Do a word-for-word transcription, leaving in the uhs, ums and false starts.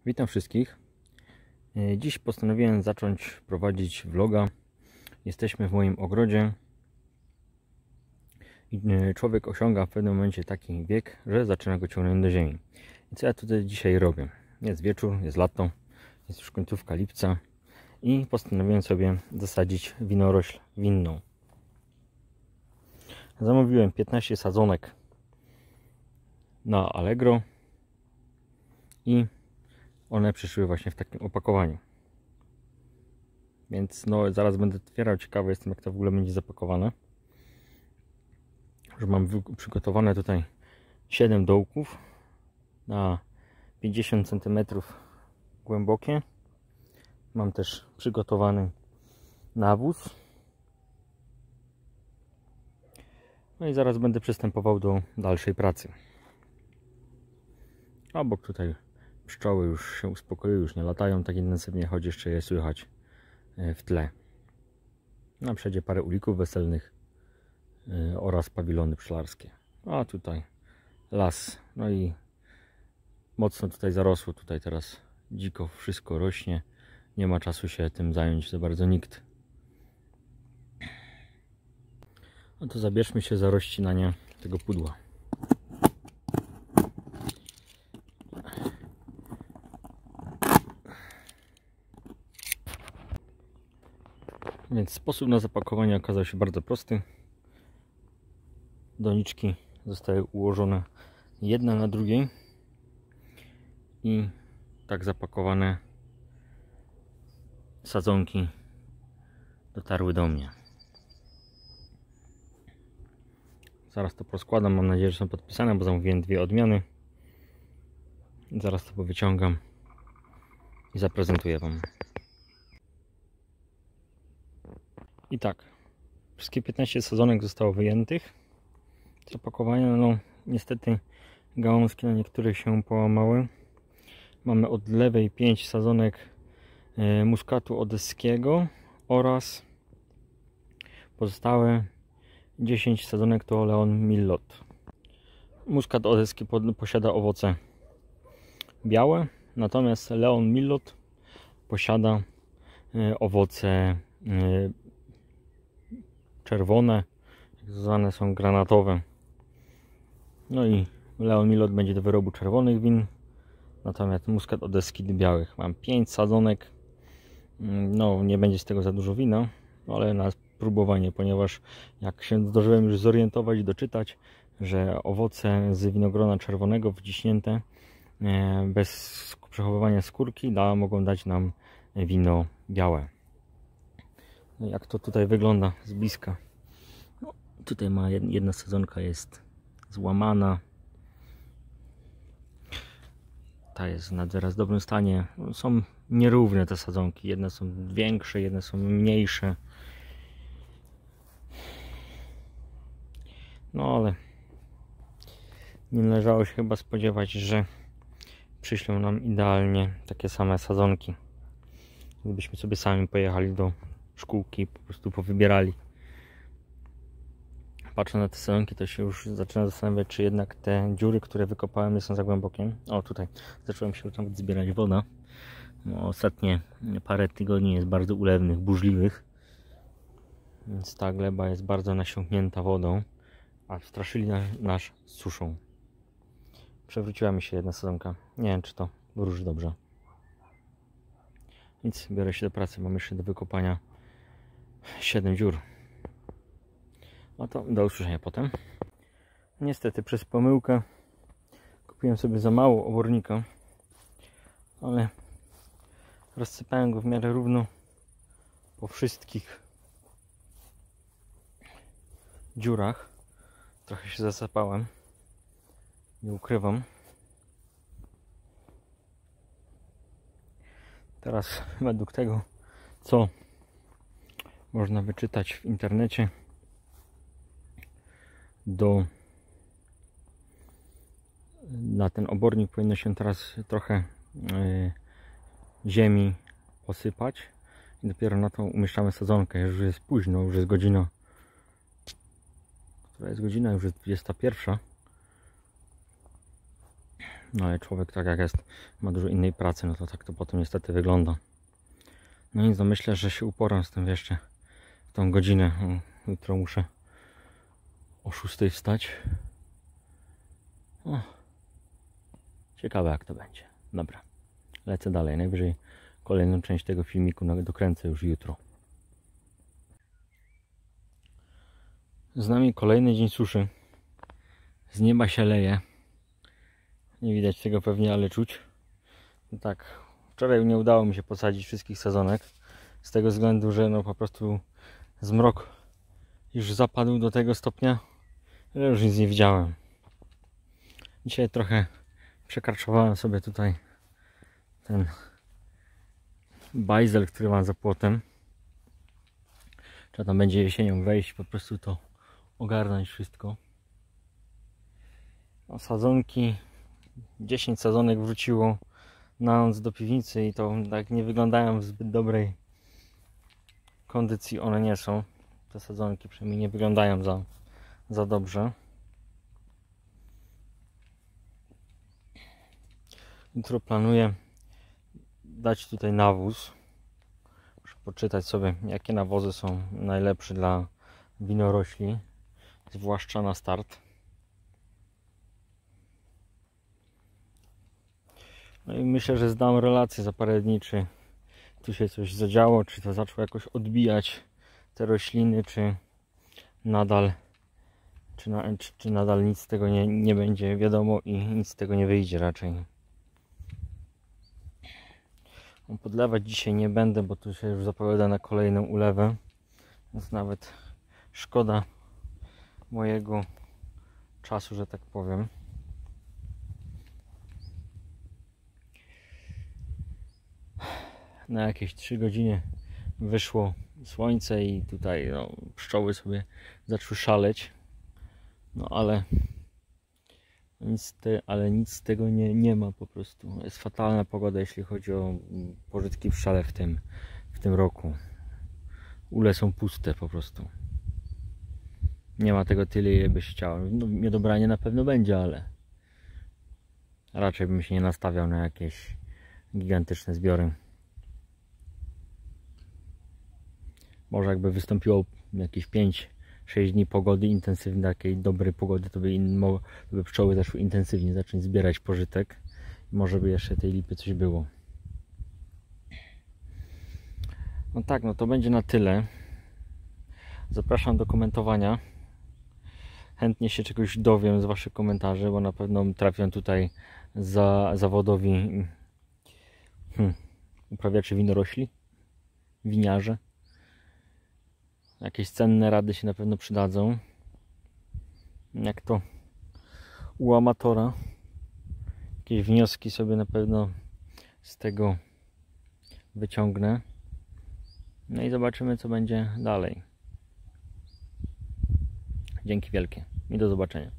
Witam wszystkich. Dziś postanowiłem zacząć prowadzić vloga. Jesteśmy w moim ogrodzie i człowiek osiąga w pewnym momencie taki wiek, że zaczyna go ciągnąć do ziemi. I co ja tutaj dzisiaj robię? Jest wieczór, jest lato, jest już końcówka lipca i postanowiłem sobie zasadzić winorośl winną. Zamówiłem piętnaście sadzonek na Allegro i one przyszły właśnie w takim opakowaniu. Więc no zaraz będę otwierał. Ciekawy jestem, jak to w ogóle będzie zapakowane. Że mam przygotowane tutaj siedem dołków na pięćdziesiąt centymetrów głębokie. Mam też przygotowany nawóz. No i zaraz będę przystępował do dalszej pracy. Obok tutaj pszczoły już się uspokoiły, już nie latają tak intensywnie, choć jeszcze je słychać w tle. Na przodzie parę ulików weselnych oraz pawilony pszczelarskie. A tutaj las. No i mocno tutaj zarosło. Tutaj teraz dziko wszystko rośnie. Nie ma czasu się tym zająć za bardzo nikt. No to zabierzmy się za rozcinanie tego pudła. Więc sposób na zapakowanie okazał się bardzo prosty. Doniczki zostały ułożone jedna na drugiej i tak zapakowane sadzonki dotarły do mnie. Zaraz to poskładam, mam nadzieję, że są podpisane, bo zamówiłem dwie odmiany. Zaraz to powyciągam i zaprezentuję Wam. I tak, wszystkie piętnaście sadzonek zostało wyjętych z opakowania. No niestety gałązki na niektórych się połamały. Mamy od lewej pięć sadzonek e, muskatu odeskiego oraz pozostałe dziesięć sadzonek to Leon Millot. Muskat odeski pod, posiada owoce białe, natomiast Leon Millot posiada e, owoce e, czerwone, tak zwane są granatowe. No i Leon Millot będzie do wyrobu czerwonych win, natomiast muskat odeski do białych. Mam pięć sadzonek. No nie będzie z tego za dużo wina, ale na próbowanie, ponieważ jak się zdążyłem już zorientować i doczytać, że owoce z winogrona czerwonego wciśnięte bez przechowywania skórki da, mogą dać nam wino białe. No jak to tutaj wygląda z bliska. No, tutaj ma jedna sadzonka jest złamana. Ta jest na teraz dobrym stanie. Są nierówne te sadzonki. Jedne są większe, jedne są mniejsze. No ale nie należało się chyba spodziewać, że przyślą nam idealnie takie same sadzonki. Gdybyśmy sobie sami pojechali do szkółki i po prostu powybierali. Patrzę na te sadzonki, to się już zaczynam zastanawiać, czy jednak te dziury, które wykopałem, nie są za głębokie. O, tutaj zacząłem się tam zbierać woda. No, ostatnie parę tygodni jest bardzo ulewnych, burzliwych. Więc ta gleba jest bardzo nasiąknięta wodą, a straszyli nas suszą. Przewróciła mi się jedna sadzonka. Nie wiem, czy to wróży dobrze. Więc biorę się do pracy. Mam jeszcze do wykopania siedem dziur. No to do usłyszenia potem. Niestety przez pomyłkę kupiłem sobie za mało obornika, ale rozsypałem go w miarę równo po wszystkich dziurach. Trochę się zasypałem, nie ukrywam. Teraz według tego, co można wyczytać w internecie, do na ten obornik powinno się teraz trochę y, ziemi posypać i dopiero na to umieszczamy sadzonkę. Już jest późno, już jest godzina, która jest godzina, już jest dwudziesta pierwsza. No ale człowiek, tak jak jest, ma dużo innej pracy, no to tak to potem niestety wygląda. No nic, no myślę, że się uporam z tym jeszcze w tą godzinę. O, jutro muszę o szóstej wstać. O, ciekawe jak to będzie. Dobra, lecę dalej. Najwyżej kolejną część tego filmiku dokręcę już jutro. Z nami kolejny dzień suszy. Z nieba się leje. Nie widać tego pewnie, ale czuć. Tak, wczoraj nie udało mi się posadzić wszystkich sezonek. Z tego względu, że no po prostu zmrok już zapadł do tego stopnia, że już nic nie widziałem. Dzisiaj trochę przekarczowałem sobie tutaj ten bajzel, który mam za płotem. Trzeba tam będzie jesienią wejść, po prostu to ogarnąć wszystko. No, sadzonki, dziesięć sadzonek wróciło na noc do piwnicy i to tak nie wyglądają w zbyt dobrej kondycji. One nie są. Te sadzonki przynajmniej nie wyglądają za, za dobrze. Jutro planuję dać tutaj nawóz. Muszę poczytać sobie, jakie nawozy są najlepsze dla winorośli, zwłaszcza na start. No i myślę, że zdam relację za parę dni, czy tu się coś zadziało, czy to zaczęło jakoś odbijać te rośliny, czy nadal czy, na, czy, czy nadal nic z tego nie, nie będzie wiadomo i nic z tego nie wyjdzie raczej. Podlewać dzisiaj nie będę, bo tu się już zapowiada na kolejną ulewę, więc nawet szkoda mojego czasu, że tak powiem. Na jakieś trzy godziny wyszło słońce i tutaj no, pszczoły sobie zaczęły szaleć. No ale nic, te, ale nic z tego nie, nie ma po prostu. Jest fatalna pogoda, jeśli chodzi o pożytki pszczele w tym, w tym roku. Ule są puste po prostu. Nie ma tego tyle, ile byś chciał. No, miodobranie na pewno będzie, ale raczej bym się nie nastawiał na jakieś gigantyczne zbiory. Może jakby wystąpiło jakieś pięć sześć dni pogody intensywnej, takiej dobrej pogody, to by, in, to by pszczoły zaczęły intensywnie zacząć zbierać pożytek. Może by jeszcze tej lipy coś było. No tak, no to będzie na tyle. Zapraszam do komentowania. Chętnie się czegoś dowiem z waszych komentarzy, bo na pewno trafią tutaj za zawodowi hmm, uprawiacze winorośli, winiarze. Jakieś cenne rady się na pewno przydadzą. Jak to u amatora. Jakieś wnioski sobie na pewno z tego wyciągnę. No i zobaczymy, co będzie dalej. Dzięki wielkie i do zobaczenia.